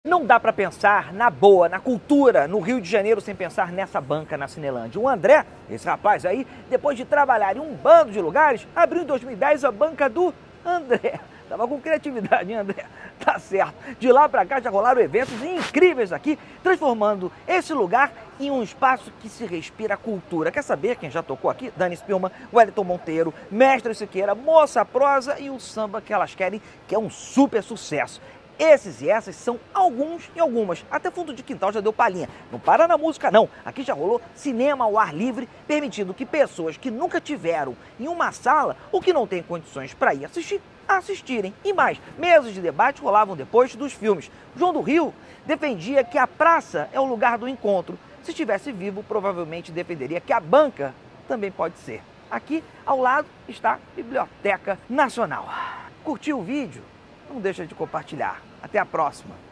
Não dá para pensar na boa, na cultura, no Rio de Janeiro sem pensar nessa banca na Cinelândia. O André, esse rapaz aí, depois de trabalhar em um bando de lugares, abriu em 2010 a banca do André. Tava com criatividade, hein, André? Tá certo. De lá para cá já rolaram eventos incríveis aqui, transformando esse lugar em um espaço que se respira cultura. Quer saber quem já tocou aqui? Dani Spillman, Wellington Monteiro, Mestre Siqueira, Moça Prosa e o Samba Que Elas Querem, que é um super sucesso. Esses e essas são alguns e algumas. Até Fundo de Quintal já deu palhinha. Não para na música, não. Aqui já rolou cinema ao ar livre, permitindo que pessoas que nunca tiveram em uma sala ou que não têm condições para ir assistirem. E mais, mesas de debate rolavam depois dos filmes. João do Rio defendia que a praça é o lugar do encontro. Se estivesse vivo, provavelmente defenderia que a banca também pode ser. Aqui, ao lado, está a Biblioteca Nacional. Curtiu o vídeo? Não deixa de compartilhar. Até a próxima!